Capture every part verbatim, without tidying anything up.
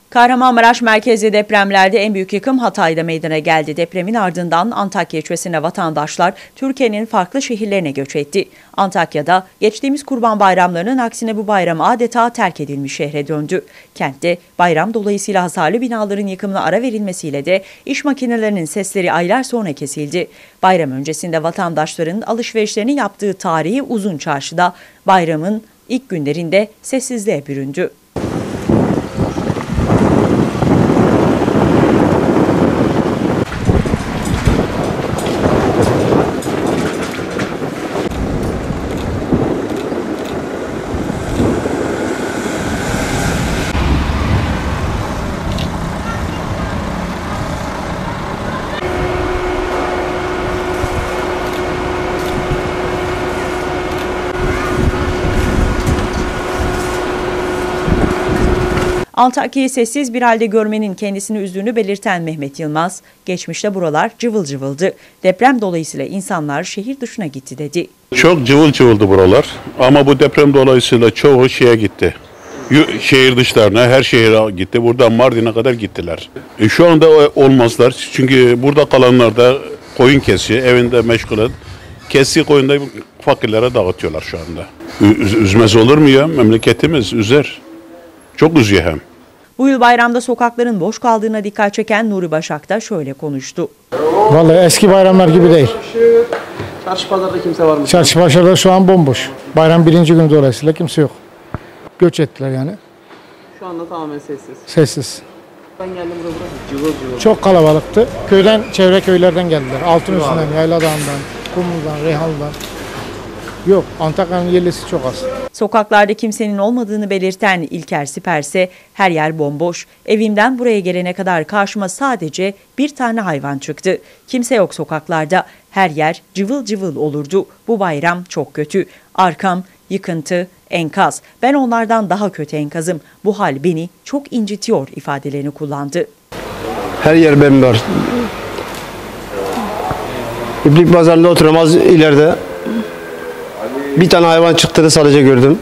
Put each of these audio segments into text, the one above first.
Kahramanmaraş merkezli depremlerde en büyük yıkım Hatay'da meydana geldi. Depremin ardından Antakya ilçesine vatandaşlar Türkiye'nin farklı şehirlerine göç etti. Antakya'da geçtiğimiz Kurban Bayramlarının aksine bu bayram adeta terk edilmiş şehre döndü. Kentte bayram dolayısıyla hasarlı binaların yıkımına ara verilmesiyle de iş makinelerinin sesleri aylar sonra kesildi. Bayram öncesinde vatandaşların alışverişlerini yaptığı tarihi Uzun Çarşı'da bayramın ilk günlerinde sessizliğe büründü. Antakya'yı sessiz bir halde görmenin kendisini üzdüğünü belirten Mehmet Yılmaz, geçmişte buralar cıvıl cıvıldı. Deprem dolayısıyla insanlar şehir dışına gitti dedi. Çok cıvıl cıvıldı buralar ama bu deprem dolayısıyla çoğu şeye gitti. Şehir dışlarına, her şehire gitti. Buradan Mardin'e kadar gittiler. E şu anda olmazlar çünkü burada kalanlar da koyun kesiyor, evinde meşgul. Kestiği koyunda fakirlere dağıtıyorlar şu anda. Üz üzmez olur mu ya? Memleketimiz üzer. Çok üzüyor hem. Bu yıl bayramda sokakların boş kaldığına dikkat çeken Nuri Başak da şöyle konuştu. Vallahi eski bayramlar gibi değil. Çarşı pazarda kimse var mı? Çarşı pazarda şu an bomboş. Bayram birinci gün dolayısıyla kimse yok. Göç ettiler yani. Şu anda tamamen sessiz. Sessiz. Ben geldim buraya buraya. Cıvıl cıvıl. Çok kalabalıktı. Köyden, çevre köylerden geldiler. Altınüstünden, Yayladağ'ından, Kumlu'dan, Reyhanlı'dan. Yok, Antakya'nın yerlisi çok az. Sokaklarda kimsenin olmadığını belirten İlker Siper ise her yer bomboş. Evimden buraya gelene kadar karşıma sadece bir tane hayvan çıktı. Kimse yok sokaklarda. Her yer cıvıl cıvıl olurdu. Bu bayram çok kötü. Arkam yıkıntı, enkaz. Ben onlardan daha kötü enkazım. Bu hal beni çok incitiyor ifadelerini kullandı. Her yer bember. İblik pazarında oturuyorum az ileride. Bir tane hayvan çıktığını sadece gördüm.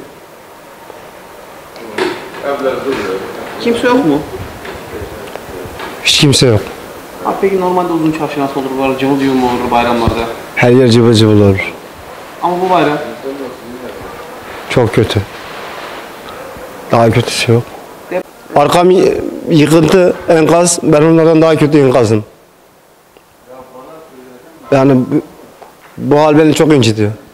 Kimse yok mu? Hiç kimse yok. Abi peki normalde Uzun Çarşı nasıl olur? Böyle cıvıl cıvıl mı olur bayramlarda? Her yer cıvıl cıvıl olur. Ama bu bayram? Çok kötü. Daha kötüsü yok. Arkam yıkıntı, enkaz. Ben onlardan daha kötü enkazım. Yani bu, bu hal beni çok incitiyor.